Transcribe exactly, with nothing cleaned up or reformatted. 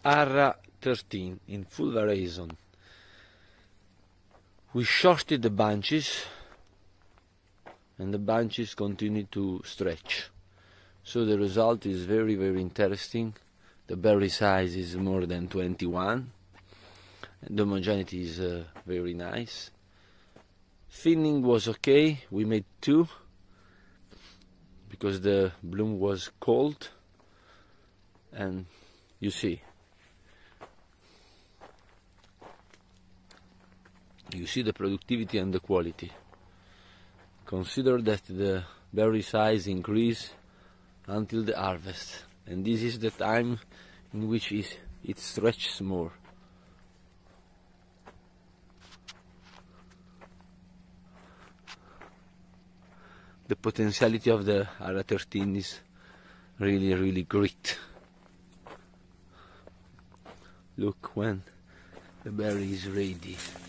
Ara thirteen in full veraison. We shorted the bunches and the bunches continue to stretch, so the result is very very interesting. The berry size is more than twenty-one and the homogeneity is uh, very nice. Thinning was okay, we made two because the bloom was cold, and you see you see the productivity and the quality. Consider that the berry size increase until the harvest, and this is the time in which it, it stretches more. The potentiality of the Ara thirteen is really really great. Look when the berry is ready.